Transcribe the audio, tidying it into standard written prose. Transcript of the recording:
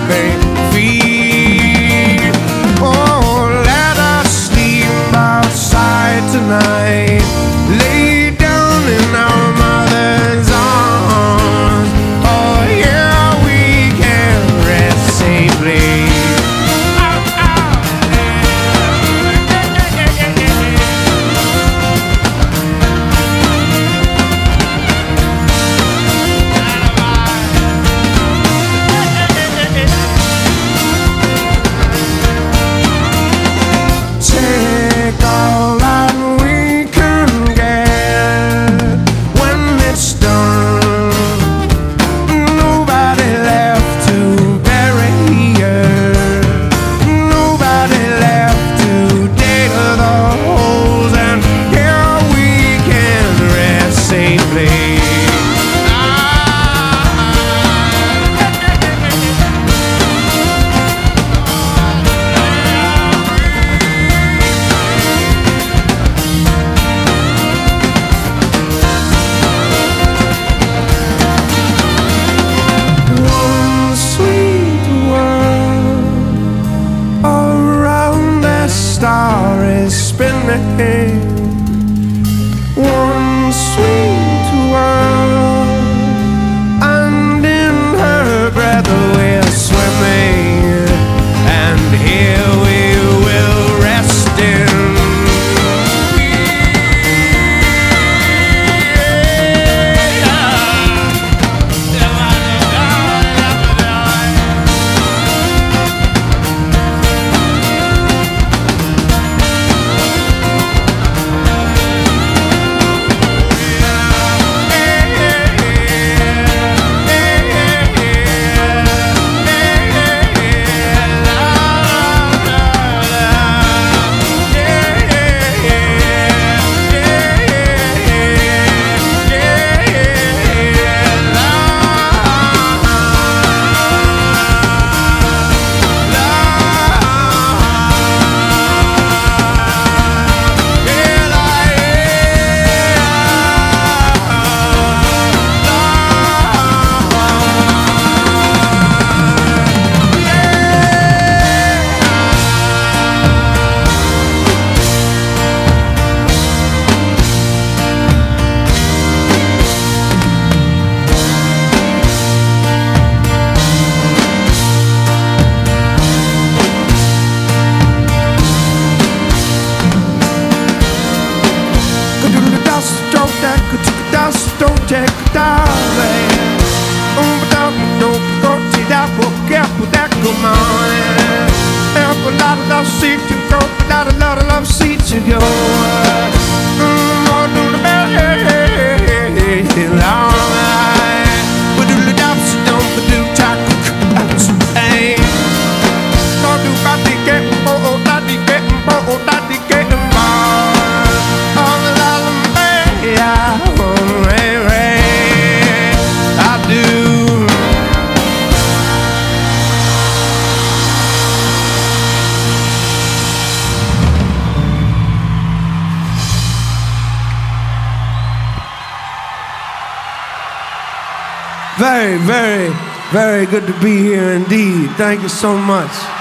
bare feet. Oh, let us sleep outside tonight, lay down in our mother's arms. Oh yeah, we can rest safely. Star is spinning, one sweet world, and in her breath we're swimming, and here we will rest in don't take a darling. Don't go to that book, that come on. Help a lot of love seat to go, a lot of love seat to go. More do the better, long line. But do the doubts, don't do taco, hey. Don't do got the getting, oh, that the getting, oh, that the getting more. All the love, yeah. Very, very, very good to be here indeed. Thank you so much.